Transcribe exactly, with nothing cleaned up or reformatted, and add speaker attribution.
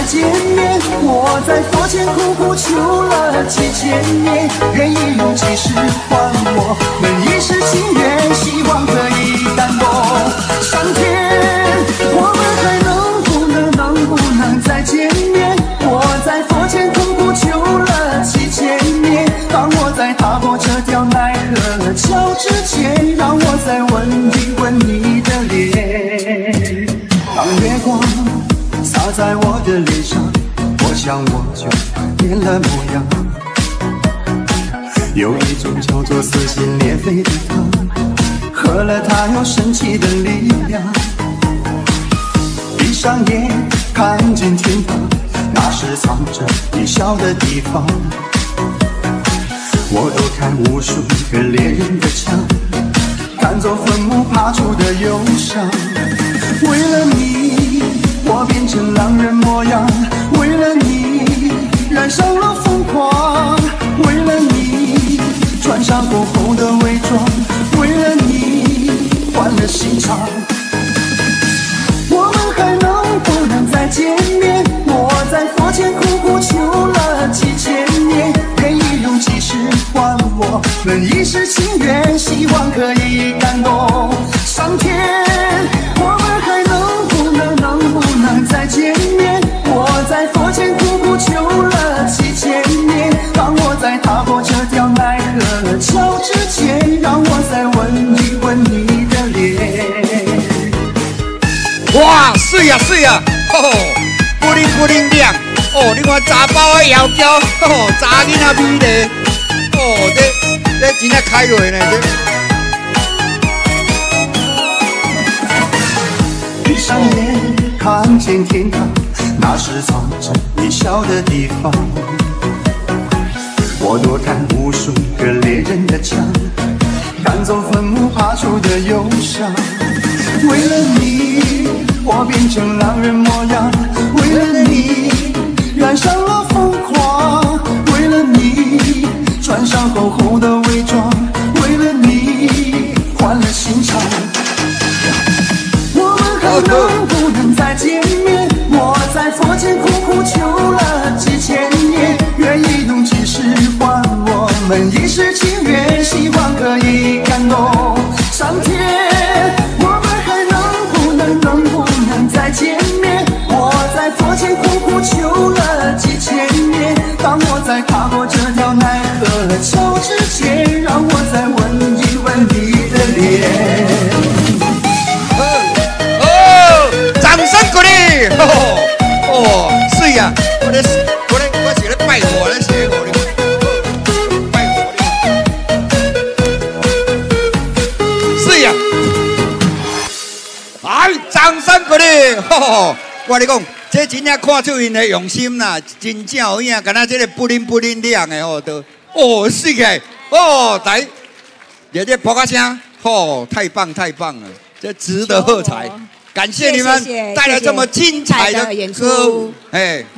Speaker 1: 见面，我在佛前苦苦求了几千年，愿意用几世还我们一世情缘，希望可以感动上天。我们还能不能能不能再见面？我在佛前苦苦求了几千年，当我在踏过这条奈何桥之前，让我再吻一吻你的脸。当月光洒在我的脸上，我想我就变了模样。有一种叫做撕心裂肺的疼，喝了它有神奇的力量。闭上眼看见天堂，那是藏着你笑的地方。我躲开无数个猎人的枪，赶走坟墓爬出的忧伤。为了你我变成狼人模样，为了你染上了疯狂，为了你穿上过后的伪装，为了你换了心肠。我们还能不能再见面？我在佛前苦苦求了几千年，愿意用几世还我们一世情缘，希望可以感动上天。我们还能不能能不能再见面？我在佛前苦苦求了几千年，当我在踏过这条奈何桥之前，让我再吻一吻你的脸。
Speaker 2: 哇，水啊水啊，吼吼，不灵不灵亮，哦，你看查甫的窈窕，吼吼，查囡仔美丽，哦，这这真正开落呢这。
Speaker 1: 闭上眼看见天堂，那是藏着你笑的地方。我躲开无数个猎人的枪，赶走坟墓爬出的忧伤。为了你我变成狼人模样，为了你染上了疯狂，为了你穿上厚厚的伪装，为了你换了心肠。我们还能不能再见面？我在佛前苦苦求了几千年，愿意用几世还我们一世情缘，希望可以感动上天。我们还能不能能不能再见面？我在佛前苦苦求了几千年，当我在踏过这条奈何桥之前，让我再吻一吻你的脸。
Speaker 2: 掌声鼓励！哦哦，水啊！我咧，我咧，我是咧拜火咧，写火咧，拜火咧，水啊！哎，掌声鼓励！吼吼，我咧讲，这真正看出因的用心啦，真正有影，敢若这个不灵不灵亮的哦，都哦水起来哦，来，热烈捧个声，哦，太棒太棒了，这值得喝彩。感谢你们带来这么精彩的演出，哎。